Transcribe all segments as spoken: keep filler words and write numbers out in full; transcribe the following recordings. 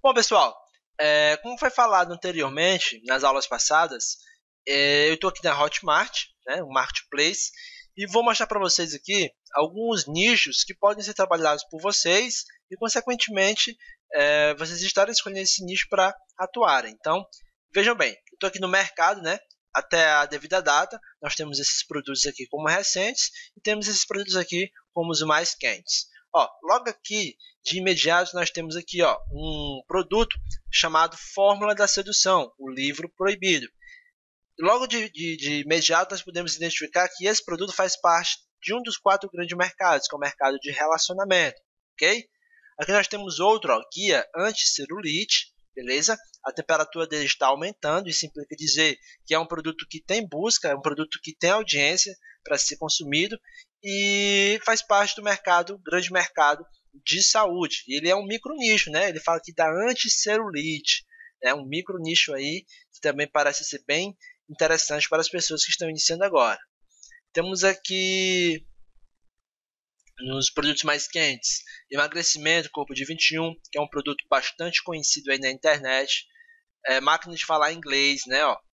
Bom, pessoal, é, como foi falado anteriormente nas aulas passadas, é, eu estou aqui na Hotmart, né, o Marketplace, e vou mostrar para vocês aqui alguns nichos que podem ser trabalhados por vocês e, consequentemente, é, vocês estarem escolhendo esse nicho para atuarem. Então, vejam bem, eu estou aqui no mercado, né? Até a devida data, nós temos esses produtos aqui como recentes e temos esses produtos aqui como os mais quentes. Ó, logo aqui, de imediato, nós temos aqui ó, um produto chamado Fórmula da Sedução, o livro proibido. Logo de, de, de imediato, nós podemos identificar que esse produto faz parte de um dos quatro grandes mercados, que é o mercado de relacionamento. Ok? Aqui nós temos outro, ó, guia anti-celulite, beleza? A temperatura dele está aumentando, isso implica dizer que é um produto que tem busca, é um produto que tem audiência para ser consumido e faz parte do mercado, grande mercado de saúde. Ele é um micro nicho, né? Ele fala que dá anti-celulite, é um micro nicho aí que também parece ser bem interessante para as pessoas que estão iniciando agora. Temos aqui nos produtos mais quentes, emagrecimento, corpo de vinte e um, que é um produto bastante conhecido aí na internet. É, máquina de falar inglês, né? Ó.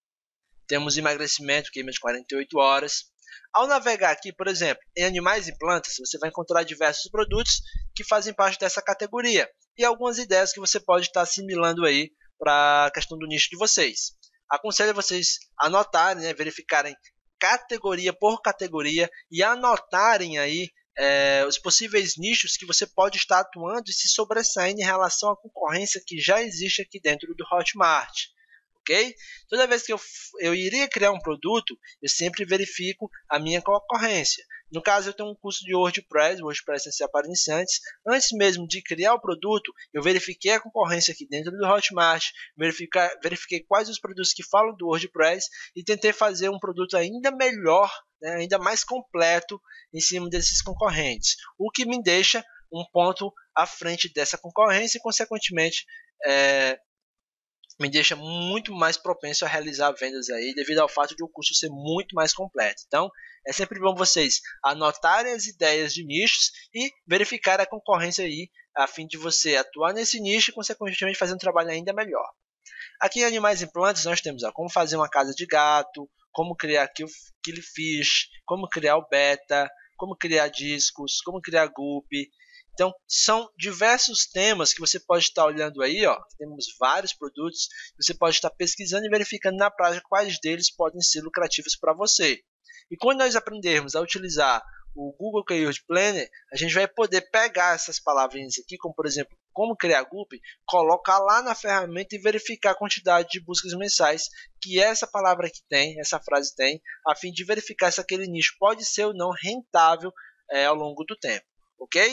Temos emagrecimento, queima de quarenta e oito horas. Ao navegar aqui, por exemplo, em animais e plantas, você vai encontrar diversos produtos que fazem parte dessa categoria e algumas ideias que você pode estar assimilando aí para a questão do nicho de vocês. Aconselho vocês anotarem, né, verificarem categoria por categoria e anotarem aí é, os possíveis nichos que você pode estar atuando e se sobressaindo em relação à concorrência que já existe aqui dentro do Hotmart. Okay? Toda vez que eu, eu iria criar um produto, eu sempre verifico a minha concorrência. No caso, eu tenho um curso de WordPress, WordPress essencial para iniciantes. Antes mesmo de criar o produto, eu verifiquei a concorrência aqui dentro do Hotmart, verificar, verifiquei quais os produtos que falam do WordPress e tentei fazer um produto ainda melhor, né, ainda mais completo em cima desses concorrentes. O que me deixa um ponto à frente dessa concorrência e, consequentemente, é, me deixa muito mais propenso a realizar vendas aí, devido ao fato de o curso ser muito mais completo. Então, é sempre bom vocês anotarem as ideias de nichos e verificar a concorrência aí, a fim de você atuar nesse nicho e, consequentemente, fazer um trabalho ainda melhor. Aqui em Animais e Plantas, nós temos ó, como fazer uma casa de gato, como criar Killfish, como criar o beta, como criar discos, como criar guppy. Então, são diversos temas que você pode estar olhando aí, ó. Temos vários produtos, você pode estar pesquisando e verificando na prática quais deles podem ser lucrativos para você. E quando nós aprendermos a utilizar o Google Keyword Planner, a gente vai poder pegar essas palavrinhas aqui, como por exemplo, como criar guppy, colocar lá na ferramenta e verificar a quantidade de buscas mensais que essa palavra aqui tem, essa frase tem, a fim de verificar se aquele nicho pode ser ou não rentável é, ao longo do tempo, ok?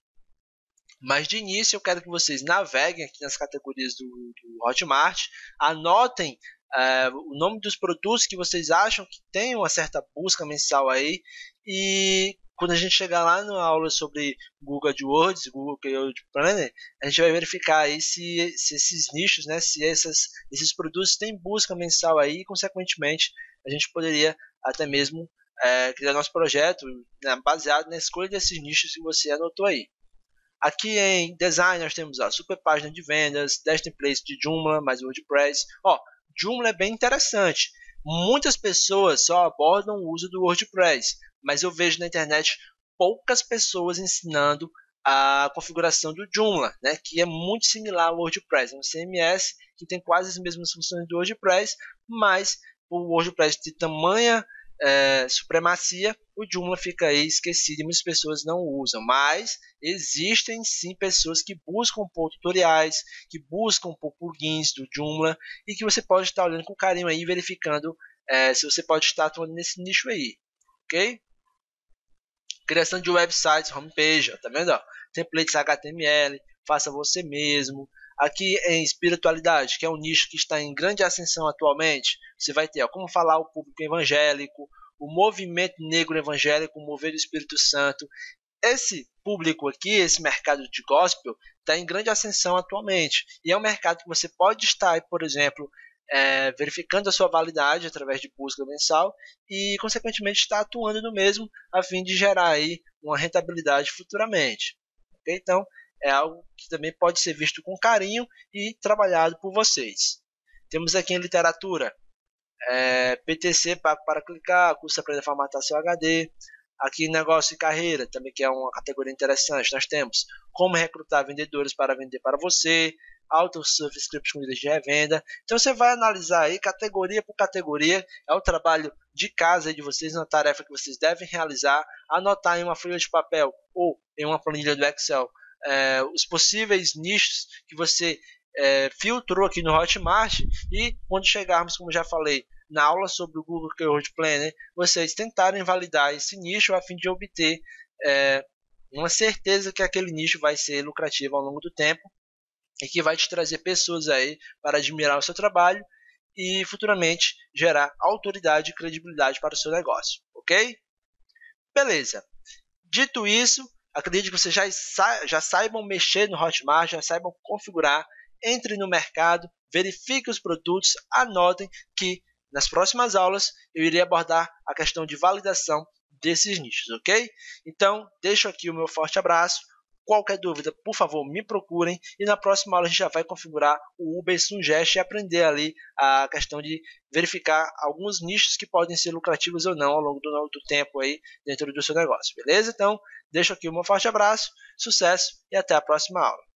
Mas de início eu quero que vocês naveguem aqui nas categorias do, do Hotmart, anotem uh, o nome dos produtos que vocês acham que tem uma certa busca mensal aí, e quando a gente chegar lá na aula sobre Google AdWords, Google Keyword Planner, a gente vai verificar aí se, se esses nichos, né, se essas, esses produtos têm busca mensal aí, e consequentemente a gente poderia até mesmo uh, criar nosso projeto, né, baseado na escolha desses nichos que você anotou aí. Aqui em design nós temos a super página de vendas, dez templates de Joomla, mais WordPress. Ó, Joomla é bem interessante. Muitas pessoas só abordam o uso do WordPress, mas eu vejo na internet poucas pessoas ensinando a configuração do Joomla, né, que é muito similar ao WordPress. É um C M S que tem quase as mesmas funções do WordPress, mas o WordPress tem tamanha É, supremacia, o Joomla fica aí esquecido e muitas pessoas não usam, mas existem sim pessoas que buscam por tutoriais, que buscam por plugins do Joomla e que você pode estar olhando com carinho aí, verificando é, se você pode estar atuando nesse nicho aí, ok? Criação de websites, homepage, ó, tá vendo? Ó? Templates H T M L, faça você mesmo. Aqui em espiritualidade, que é um nicho que está em grande ascensão atualmente, você vai ter ó, como falar ao público evangélico, o movimento negro evangélico, o mover do Espírito Santo. Esse público aqui, esse mercado de gospel, está em grande ascensão atualmente. E é um mercado que você pode estar, por exemplo, é, verificando a sua validade através de busca mensal e, consequentemente, estar atuando no mesmo a fim de gerar aí uma rentabilidade futuramente. Okay? Então, é algo que também pode ser visto com carinho e trabalhado por vocês. Temos aqui em literatura, é, P T C pago para clicar, curso aprender a formatar seu H D. Aqui em negócio e carreira, também que é uma categoria interessante, nós temos como recrutar vendedores para vender para você, AutoSurf Script com líderes de revenda. Então você vai analisar aí categoria por categoria, é o trabalho de casa aí de vocês, uma tarefa que vocês devem realizar, anotar em uma folha de papel ou em uma planilha do Excel é, os possíveis nichos que você é, filtrou aqui no Hotmart, e quando chegarmos, como já falei, na aula sobre o Google Keyword Planner, vocês tentarem validar esse nicho a fim de obter é, uma certeza que aquele nicho vai ser lucrativo ao longo do tempo e que vai te trazer pessoas aí para admirar o seu trabalho e futuramente gerar autoridade e credibilidade para o seu negócio, ok? Beleza. Dito isso, acredito que vocês já, sa já saibam mexer no Hotmart, já saibam configurar, entre no mercado, verifiquem os produtos, anotem que nas próximas aulas eu irei abordar a questão de validação desses nichos, ok? Então, deixo aqui o meu forte abraço. Qualquer dúvida, por favor, me procurem. E na próxima aula a gente já vai configurar o Uber Suggest e aprender ali a questão de verificar alguns nichos que podem ser lucrativos ou não ao longo do, do tempo aí dentro do seu negócio, beleza? Então, deixo aqui o meu forte abraço, sucesso e até a próxima aula.